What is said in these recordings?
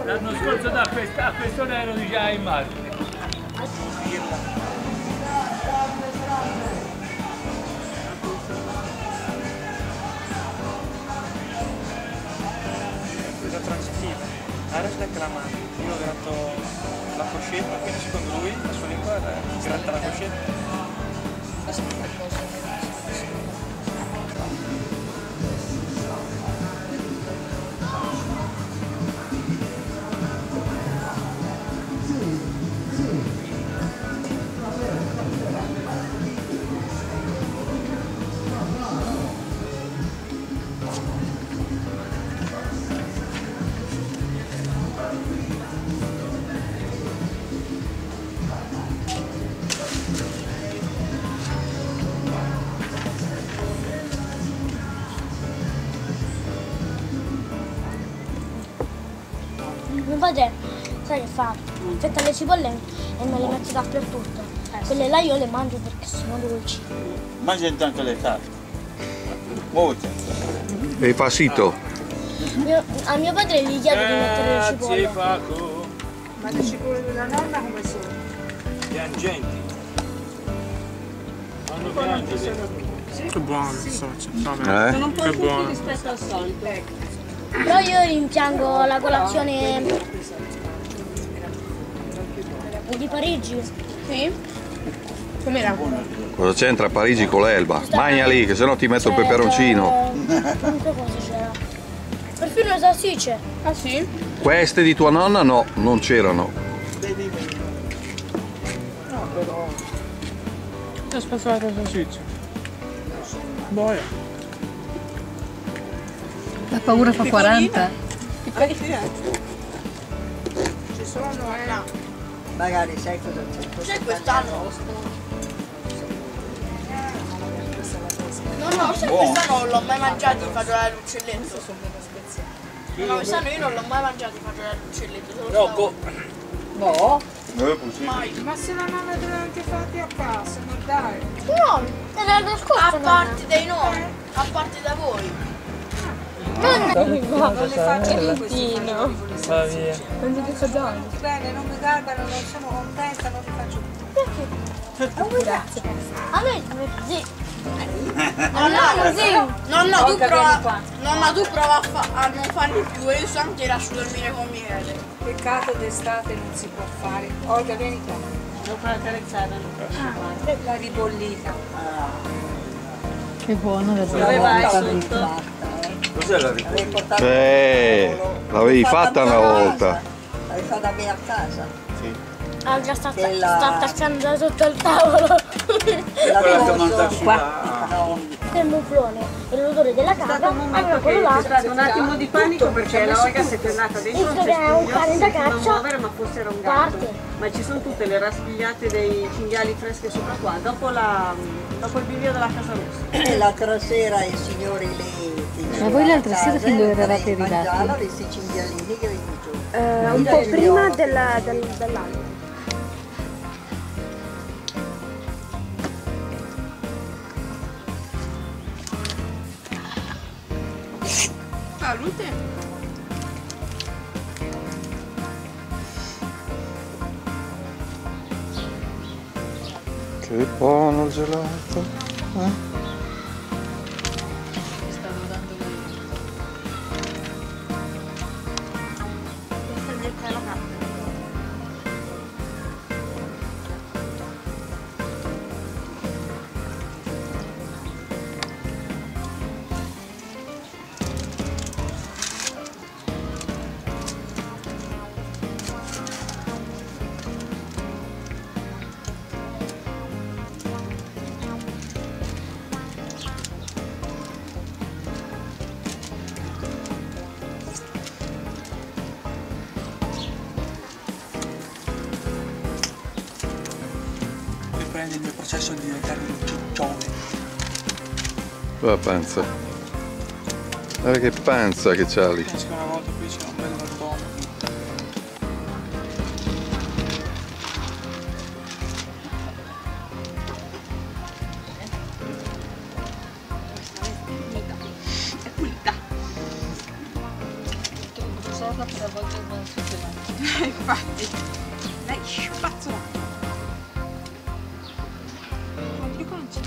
L'anno scorso a quest'ora ero già in mare. Questa transitiva. Adesso è clamante. Io ho gratto la coscetta, quindi secondo lui la sua lingua è gratta la coscetta. Mio padre, sai che fa? Fetta le cipolle e me le mette dappertutto. Quelle là io le mangio perché sono dolci. Mangia intanto le carte. Molte. E fa sito. A mio padre gli chiedo di mettere le cipolle. Paco. Ma le cipolle della nonna come sono? Piangenti. Fanno piangere. Che buono, socio. Sono un po' Che tutti buono. rispetto al solito. Però io rimpiango la colazione di Parigi. Sì? Com'era? Cosa c'entra Parigi con l'Elba? Magna lì, che sennò ti metto il peperoncino. Quante cose c'era? Perfino le salsicce. Ah sì? Queste di tua nonna no, non c'erano. No, però... Ho spazzato la salsiccia. Boia. La paura fa 40. Ci sono, Magari sai cosa c'è? C'è quest'anno? No, se quest'anno non l'ho mai mangiato i fagioli all'uccelletto. No, quest'anno io non l'ho mai mangiato i fagioli all'uccelletto. Rocco. No? Mai. Ma se la nonna te l'ha anche fatti a casa, ma dai. No, era l'anno scorso. A parte dai noi, a parte da voi. Non le faccio Va via. non mi fagioli. Bene, non mi garbano, non sono contenta, non li faccio più. Grazie. A me sì. Nonna, tu prova a non farli più e io so anche lascio dormire con miele. Peccato d'estate non si può fare. Olga, vieni qua. Devo fare la carezzata. La ribollita. Che buono da Dove vai sotto? Cos'è la ricorda? L'avevi fatta una volta. L'avevi fatta bene a casa. Sì. Ah, già sta attaccando da sotto il tavolo. La Quella che tua monta sulla... no. Il muflone e l'odore della casa. Allora quello là. C'è stato un attimo di panico perché la Olga si è tornata dentro Visto che è un cane da non caccia, muovere ma fosse era un gatto. parte. Ma ci sono tutte le raspigliate dei cinghiali fresche sopra qua, dopo il bivio della Casa Rossa. E l'altra sera i signori lì... Ma voi l'altra sera fin dove eravate arrivati? Mangiavano questi cinghialini che vengono giù. Un po' prima dell'albero. Salute. Che buono il gelato. Riprendi il mio processo di diventare un ciccione. La panza. Guarda che panza che c'ha lì. Penso che una volta qui c'era un bel mattone. È pulita. volte non succede. Infatti. Dai, spazzola. Quanto dico non c'è.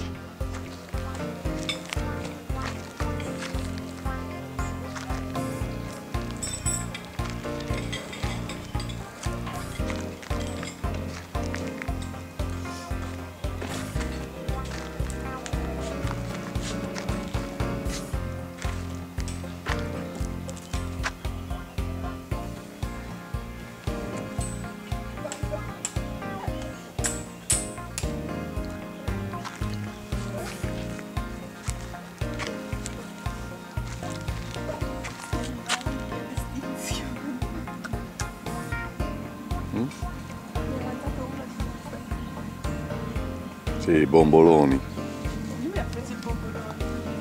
Sì, bomboloni. Lui mi ha preso il bombolone.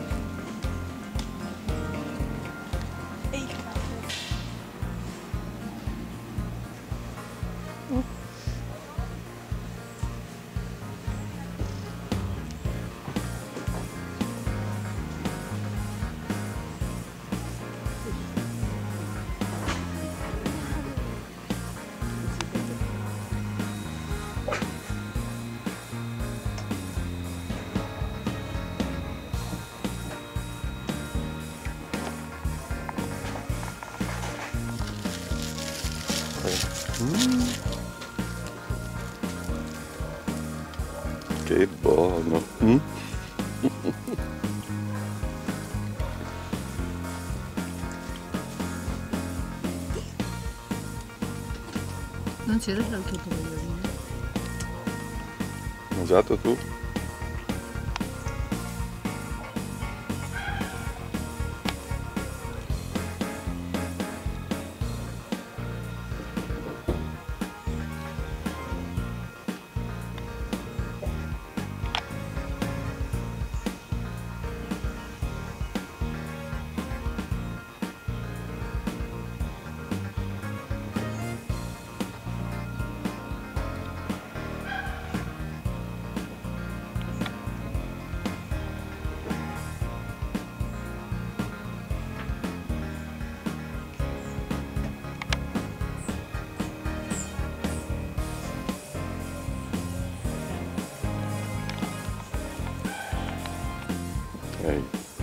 E il capo. Che buono. Non c'era l'altro tovagliolino. Mangiato tu? Ok.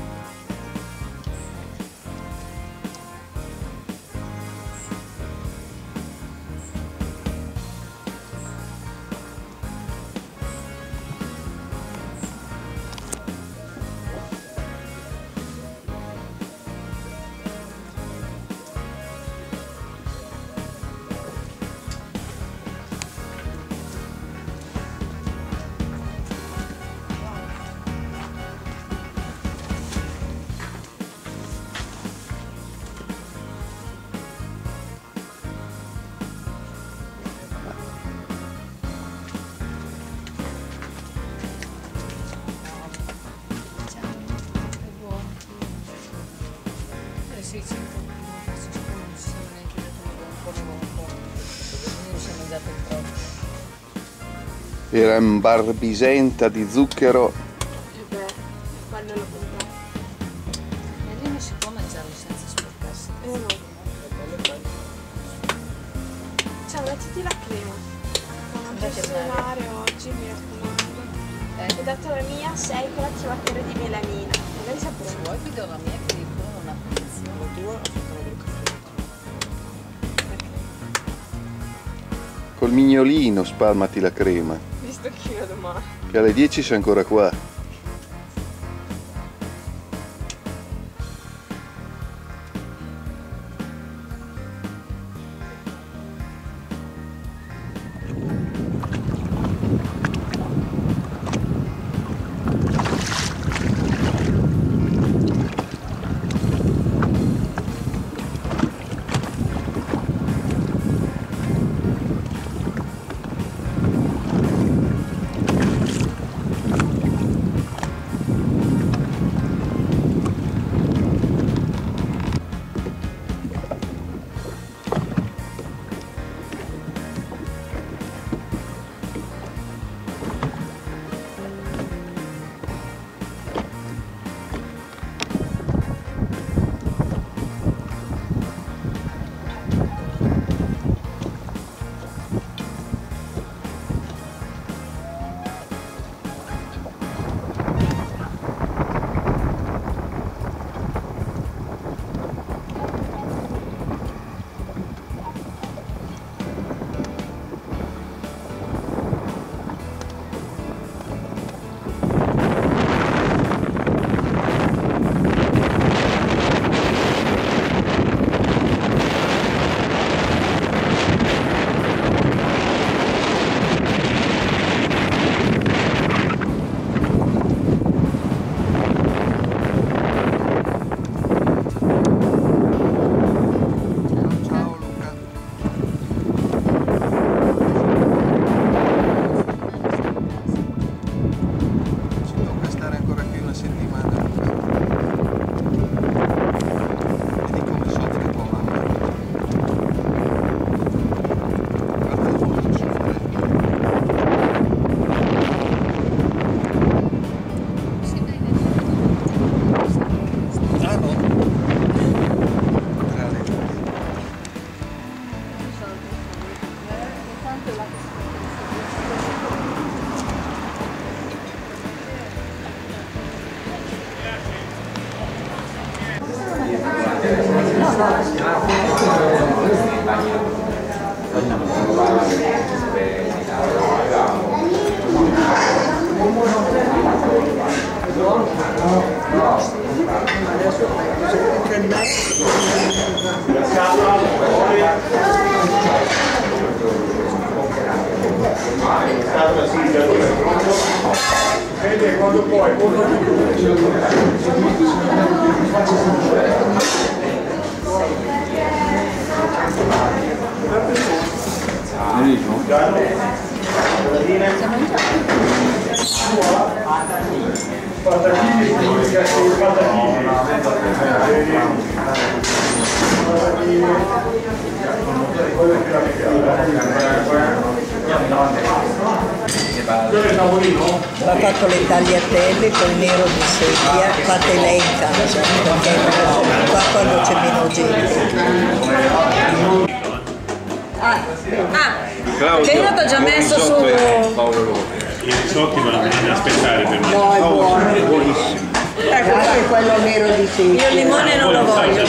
Sì, forse non ci siamo neanche detto un po'. Non si è mangiato il troppo. Era in barbisenta di zucchero. Beh, quando l'ho comprato. E lì non si può mangiarlo senza sporcarsi. No. Ciao, mettiti la crema. Non Dai, personale oggi, mi raccomando. Ho dato la mia 6 colazionatori di melanina. Magari Se sapremo. vuoi ti do la mia che di buono non ha prezzo. La tua ho fatto del caffè. Col mignolino spalmati la crema, Visto che io domani. che alle 10 sei ancora qua. Vede quando poi Ha fatto le tagliatelle col nero di sedia, fatte lei in casa, perché qua quando c'è meno gente. Che io t'ho già messo su. i risotti vanno a aspettare per me. No, è buono, è buonissimo. Anche quello nero di sedia. Io il limone non lo voglio.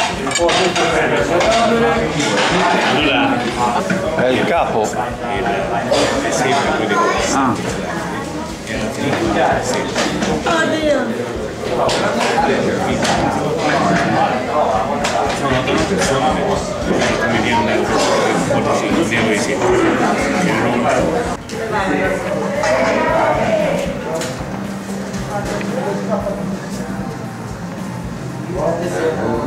Allora, È il capo. è sempre quello di questo. Oddio. Come viene un po' di Sì.